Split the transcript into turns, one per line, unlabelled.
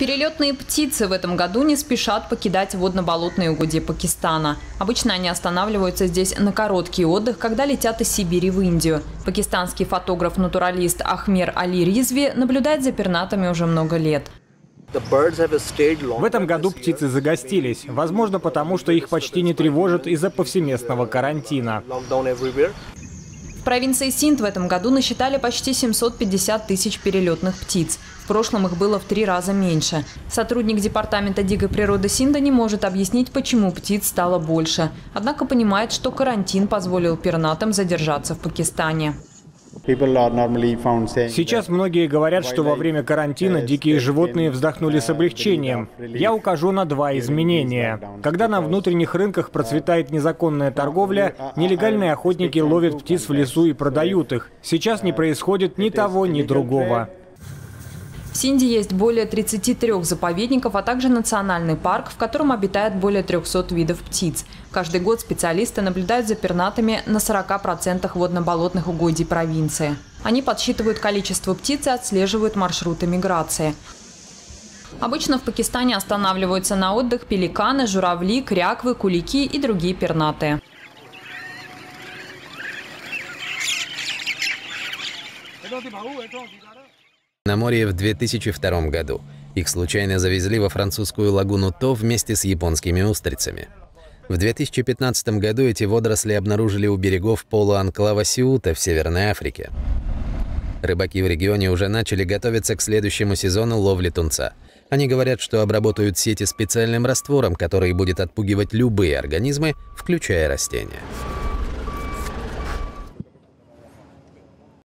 Перелетные птицы в этом году не спешат покидать водно-болотные угодья Пакистана. Обычно они останавливаются здесь на короткий отдых, когда летят из Сибири в Индию. Пакистанский фотограф-натуралист Ахмер Али Ризви наблюдает за пернатами уже много лет.
В этом году птицы загостились, возможно, потому что их почти не тревожат из-за повсеместного карантина.
В провинции Синд в этом году насчитали почти 750 тысяч перелетных птиц. В прошлом их было в 3 раза меньше. Сотрудник департамента дикой природы Синда не может объяснить, почему птиц стало больше. Однако понимает, что карантин позволил пернатым задержаться в Пакистане.
Сейчас многие говорят, что во время карантина дикие животные вздохнули с облегчением. Я укажу на 2 изменения. Когда на внутренних рынках процветает незаконная торговля, нелегальные охотники ловят птиц в лесу и продают их. Сейчас не происходит ни того, ни другого.
В Синде есть более 33 заповедников, а также национальный парк, в котором обитает более 300 видов птиц. Каждый год специалисты наблюдают за пернатами на 40% водно-болотных угодий провинции. Они подсчитывают количество птиц и отслеживают маршруты миграции. Обычно в Пакистане останавливаются на отдых пеликаны, журавли, кряквы, кулики и другие пернатые.
На море в 2002 году. Их случайно завезли во французскую лагуну То вместе с японскими устрицами. В 2015 году эти водоросли обнаружили у берегов полуанклава Сеута в Северной Африке. Рыбаки в регионе уже начали готовиться к следующему сезону ловли тунца. Они говорят, что обработают сети специальным раствором, который будет отпугивать любые организмы, включая растения.